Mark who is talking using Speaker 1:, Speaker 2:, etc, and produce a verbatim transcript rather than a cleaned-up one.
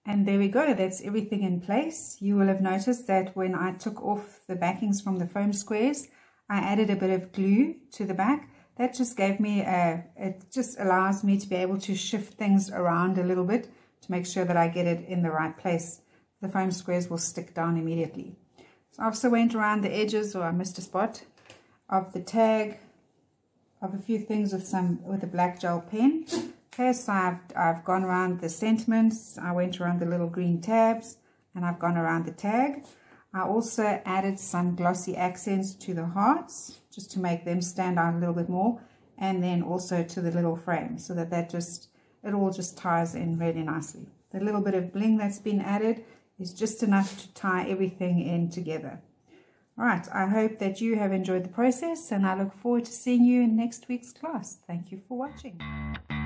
Speaker 1: And there we go, that's everything in place. You will have noticed that when I took off the backings from the foam squares, I added a bit of glue to the back. That just gave me a, it just allows me to be able to shift things around a little bit to make sure that I get it in the right place. The foam squares will stick down immediately. So I also went around the edges, or I missed a spot, of the tag, of a few things with some with a black gel pen. Okay, so I've, I've gone around the sentiments, I went around the little green tabs, and I've gone around the tag. I also added some glossy accents to the hearts, just to make them stand out a little bit more, and then also to the little frame, so that that just, it all just ties in really nicely. The little bit of bling that's been added is just enough to tie everything in together. All right, I hope that you have enjoyed the process, and I look forward to seeing you in next week's class. Thank you for watching.